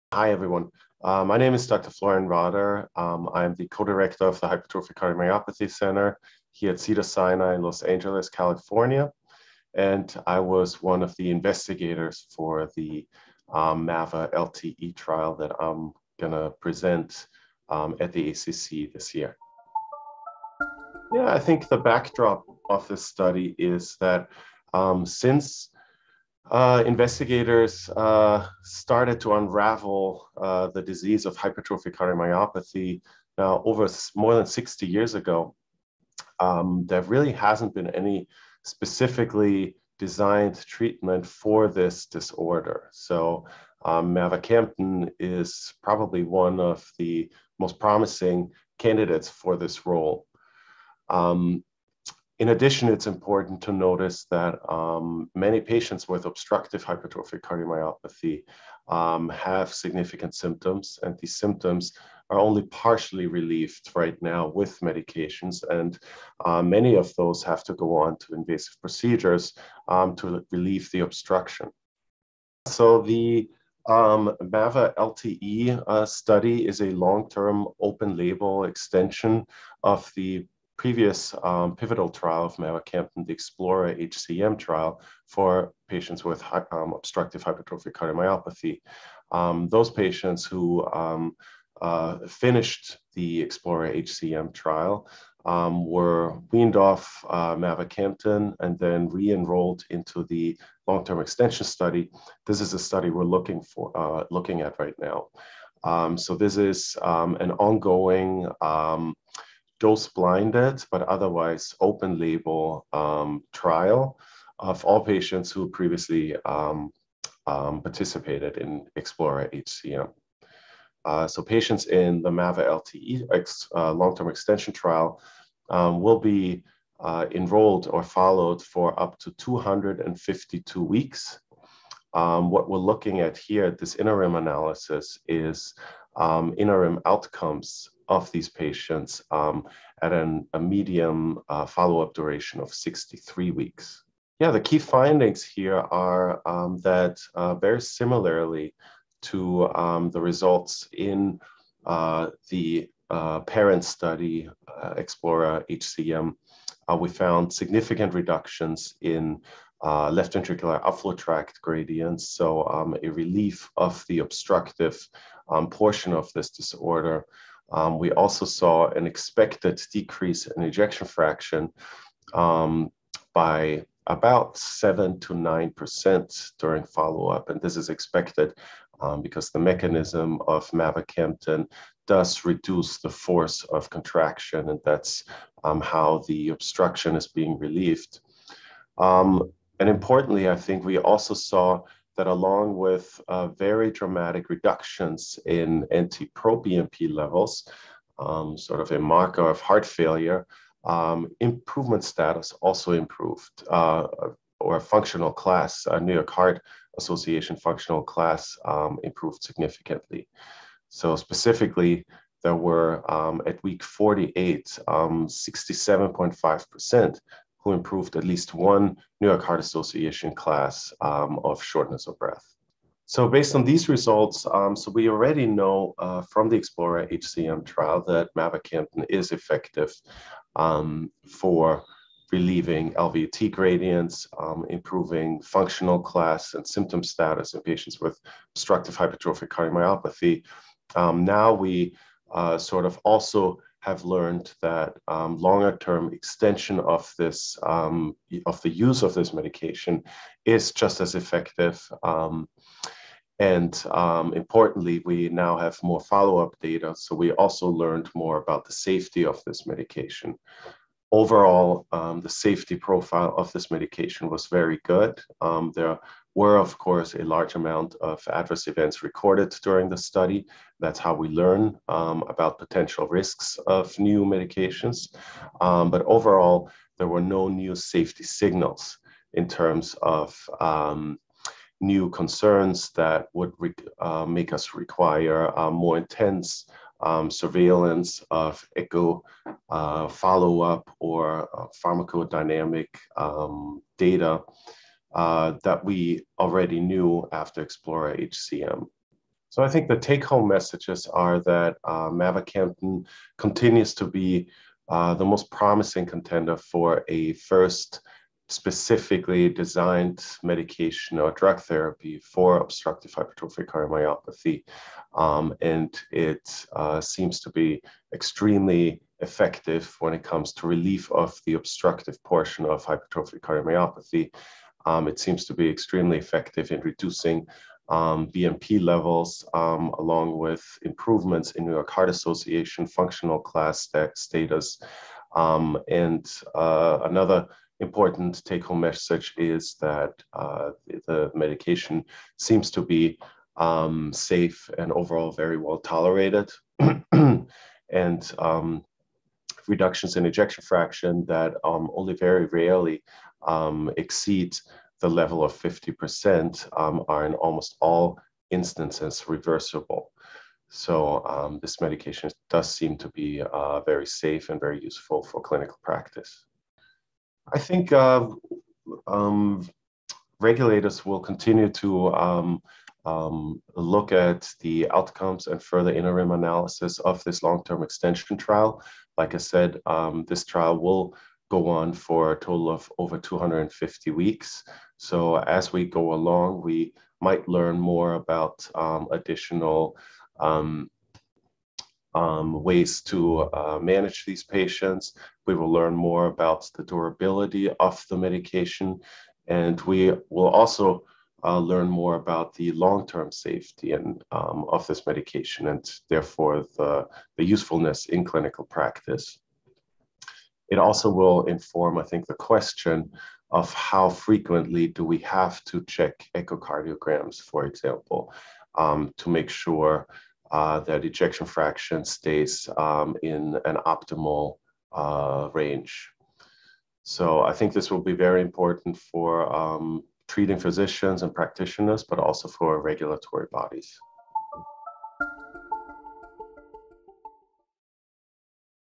Hi, everyone. My name is Dr. Florian Rader. I'm the co-director of the Hypertrophic Cardiomyopathy Center here at Cedars-Sinai in Los Angeles, California. And I was one of the investigators for the MAVA-LTE trial that I'm going to present at the ACC this year. Yeah, I think the backdrop of this study is that since investigators started to unravel the disease of hypertrophic cardiomyopathy now over more than 60 years ago. There really hasn't been any specifically designed treatment for this disorder. So Mavacamten is probably one of the most promising candidates for this role. In addition, it's important to notice that many patients with obstructive hypertrophic cardiomyopathy have significant symptoms, and these symptoms are only partially relieved right now with medications, and many of those have to go on to invasive procedures to relieve the obstruction. So the MAVA-LTE study is a long-term open-label extension of the previous pivotal trial of Mavacamten, the EXPLORER-HCM trial for patients with obstructive hypertrophic cardiomyopathy. Those patients who finished the EXPLORER-HCM trial were weaned off Mavacamten and then re-enrolled into the long-term extension study. This is a study we're looking at right now. So this is an ongoing dose-blinded, but otherwise open-label trial of all patients who previously participated in EXPLORER-HCM. So patients in the MAVA-LTE long-term extension trial will be enrolled or followed for up to 252 weeks. What we're looking at here, this interim analysis, is interim outcomes of these patients at a medium follow-up duration of 63 weeks. Yeah, the key findings here are that very similarly to the results in the parent study, EXPLORER-HCM, we found significant reductions in left ventricular outflow tract gradients, so a relief of the obstructive portion of this disorder. We also saw an expected decrease in ejection fraction by about 7 to 9% during follow-up, and this is expected because the mechanism of Mavacamten does reduce the force of contraction, and that's how the obstruction is being relieved. And importantly, I think we also saw that along with very dramatic reductions in NT-proBNP levels, sort of a marker of heart failure, improvement status also improved, or functional class, New York Heart Association functional class improved significantly. So specifically, there were at week 48, 67.5% who improved at least one New York Heart Association class of shortness of breath. So based on these results, so we already know from the EXPLORER-HCM trial that Mavacamten is effective for relieving LVOT gradients, improving functional class and symptom status in patients with obstructive hypertrophic cardiomyopathy. Now we sort of also have learned that longer-term extension of this, of the use of this medication is just as effective. Importantly, we now have more follow-up data, so we also learned more about the safety of this medication. Overall, the safety profile of this medication was very good. There were, of course, a large amount of adverse events recorded during the study. That's how we learn about potential risks of new medications. But overall, there were no new safety signals in terms of new concerns that would make us require more intense surveillance of echo follow-up or pharmacodynamic data that we already knew after EXPLORER-HCM. So I think the take-home messages are that Mavacamten continues to be the most promising contender for a first specifically designed medication or drug therapy for obstructive hypertrophic cardiomyopathy. And it seems to be extremely effective when it comes to relief of the obstructive portion of hypertrophic cardiomyopathy. It seems to be extremely effective in reducing BNP levels, along with improvements in New York Heart Association functional class status. Another important take-home message is that the medication seems to be safe and overall very well tolerated. And reductions in ejection fraction that only very rarely exceed the level of 50% are in almost all instances reversible. So this medication does seem to be very safe and very useful for clinical practice. I think regulators will continue to look at the outcomes and further interim analysis of this long-term extension trial. Like I said, this trial will go on for a total of over 250 weeks. So as we go along, we might learn more about additional ways to manage these patients. We will learn more about the durability of the medication, and we will also learn more about the long-term safety of this medication, and therefore the usefulness in clinical practice. It also will inform, I think, the question of how frequently do we have to check echocardiograms, for example, to make sure that ejection fraction stays in an optimal range. So I think this will be very important for treating physicians and practitioners, but also for regulatory bodies.